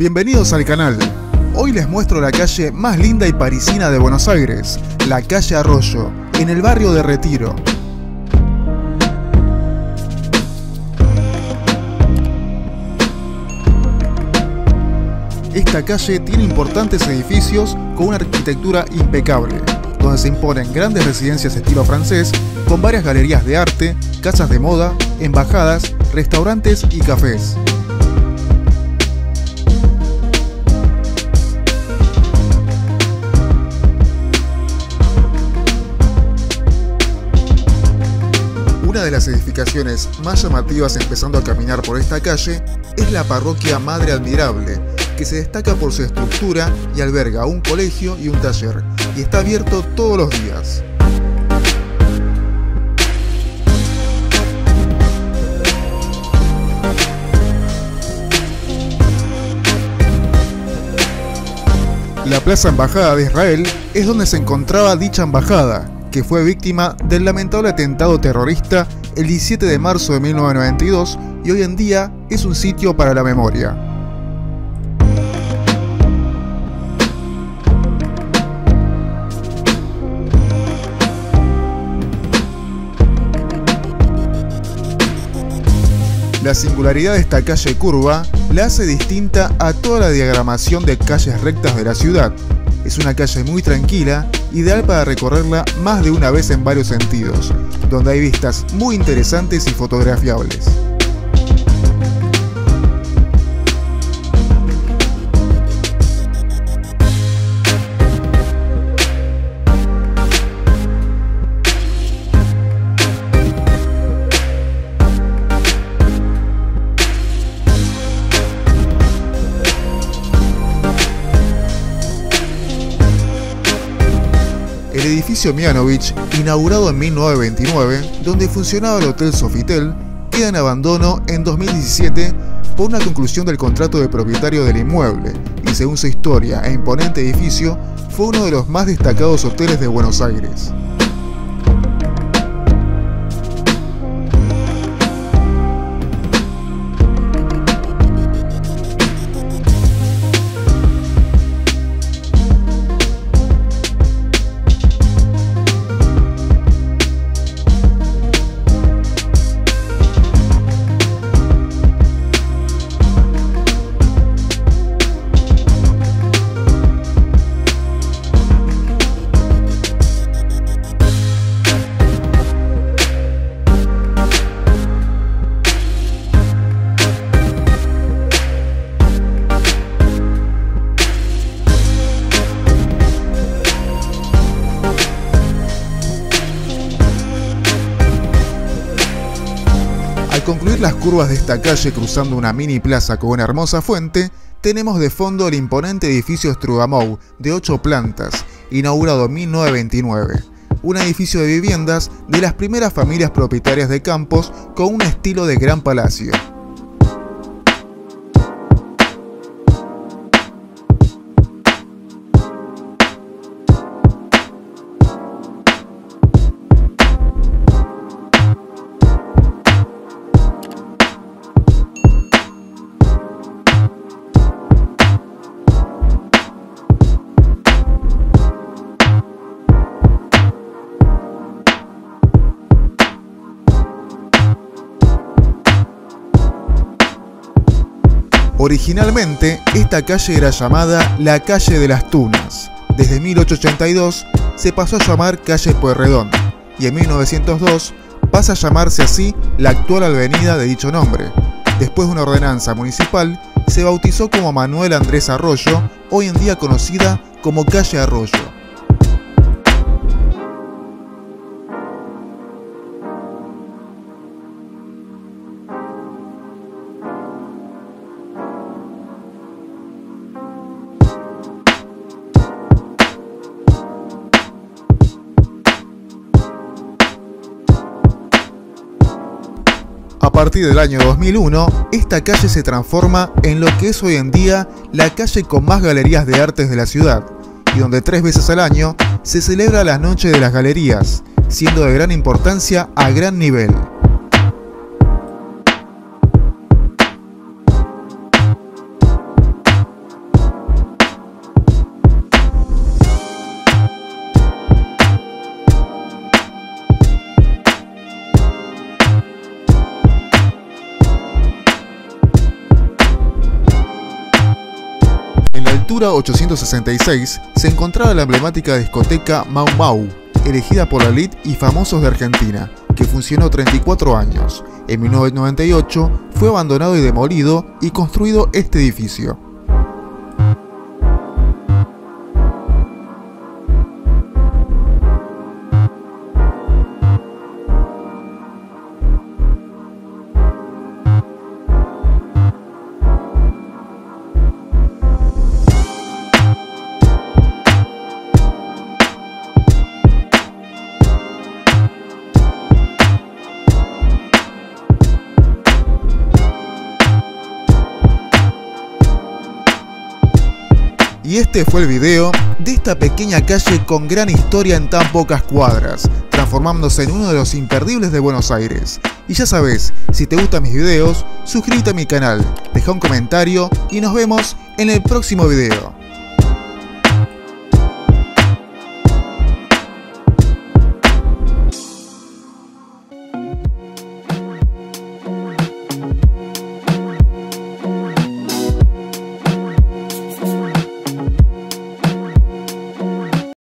Bienvenidos al canal. Hoy les muestro la calle más linda y parisina de Buenos Aires, la calle Arroyo, en el barrio de Retiro. Esta calle tiene importantes edificios con una arquitectura impecable, donde se imponen grandes residencias estilo francés, con varias galerías de arte, casas de moda, embajadas, restaurantes y cafés. Una de las edificaciones más llamativas empezando a caminar por esta calle es la parroquia Madre Admirable, que se destaca por su estructura y alberga un colegio y un taller, y está abierto todos los días. La Plaza Embajada de Israel es donde se encontraba dicha embajada, que fue víctima del lamentable atentado terrorista el 17 de marzo de 1992 y hoy en día es un sitio para la memoria. La singularidad de esta calle curva la hace distinta a toda la diagramación de calles rectas de la ciudad. Es una calle muy tranquila, ideal para recorrerla más de una vez en varios sentidos, donde hay vistas muy interesantes y fotografiables. El edificio Mianovich, inaugurado en 1929, donde funcionaba el Hotel Sofitel, queda en abandono en 2017 por una conclusión del contrato de propietario del inmueble y, según su historia e imponente edificio, fue uno de los más destacados hoteles de Buenos Aires. Al concluir las curvas de esta calle cruzando una mini plaza con una hermosa fuente, tenemos de fondo el imponente edificio Strugamou de 8 plantas, inaugurado en 1929. Un edificio de viviendas de las primeras familias propietarias de campos con un estilo de gran palacio. Originalmente, esta calle era llamada la Calle de las Tunas. Desde 1882 se pasó a llamar Calle Pueyrredón y en 1902 pasa a llamarse así la actual avenida de dicho nombre. Después de una ordenanza municipal, se bautizó como Manuel Andrés Arroyo, hoy en día conocida como Calle Arroyo. A partir del año 2001, esta calle se transforma en lo que es hoy en día la calle con más galerías de artes de la ciudad, y donde 3 veces al año se celebra la Noche de las Galerías, siendo de gran importancia a gran nivel. altura 866 se encontraba la emblemática discoteca Mau Mau, elegida por la elite y famosos de Argentina, que funcionó 34 años. En 1998 fue abandonado y demolido y construido este edificio. Y este fue el video de esta pequeña calle con gran historia en tan pocas cuadras, transformándose en uno de los imperdibles de Buenos Aires. Y ya sabes, si te gustan mis videos, suscríbete a mi canal, deja un comentario y nos vemos en el próximo video.